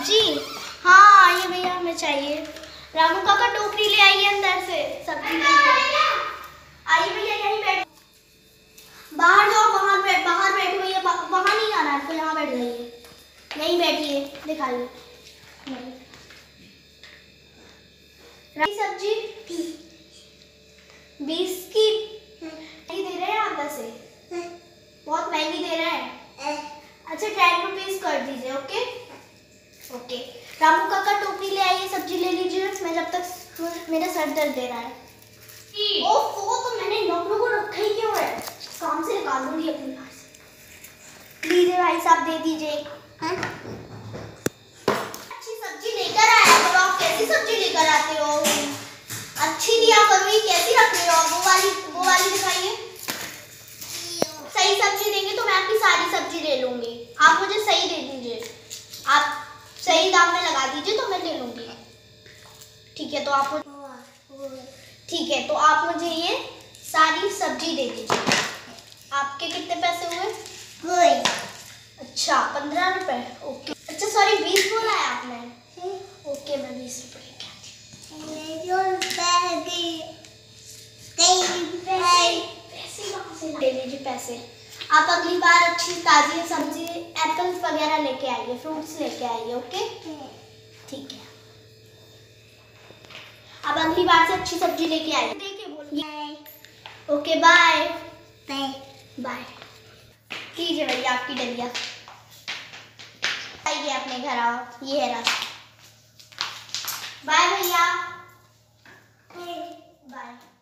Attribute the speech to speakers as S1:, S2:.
S1: सब्जी? हाँ आइए भैया, हमें चाहिए। रामू काका टोकरी ले आइए अंदर से सब्जी ले आइए भैया, यहीं बैठ। बाहर जाओ, बाहर बैठो भैया, वहाँ नहीं आना आपको, यहाँ बैठ जाइए, यहीं बैठिए, दिखाइए सब्जी 20 की नहीं दे रहे हैं आप, वैसे बहुत महंगी दे रहे हैं। अच्छा 10 रुपीज कर दीजिए। Okay okay. रामू काका टोकरी ले आइए, सब्जी ले लीजिए, मैं जब तक मेरा सर दर्द दे रहा है। ओफो, तो मैंने नौकरों को रखा ही क्यों है, काम से निकाल दूंगी अपनी बाहर से। लीजिए भाई साहब, दे दीजिए। अच्छी सब्जी लेकर आया करो, आप कैसी सब्जी लेकर आते हो, अच्छी दिया करो, ये कैसी रख रहे हो, वो वाली दिखाइए। सही सब्जी देंगे तो मैं आपकी सारी सब्जी ले लूंगी, आप मुझे सही दे दीजिए, आप सही दाम में लगा दीजिए तो मैं ले लूंगी। ठीक है, तो आप मुझे ये सारी सब्जी दे दीजिए। आपके कितने पैसे हुए? अच्छा 15 रुपए। ओके, अच्छा सॉरी 20 बोला है आपने। ओके, मैं 20 रुपए लेके आती हूँ। ले लीजिए पैसे। आप अगली बार अच्छी ताजी सब्जी, एप्पल वगैरह लेके आइए, फ्रूट्स लेके आइए। ओके ठीक है, आप अगली बार से अच्छी सब्जी लेके आइए। देखिए बोलिए। Okay bye bye. लीजिए भैया आपकी डलिया, आइए अपने घर आओ, ये है रास्ता। बाय भैया, बाय।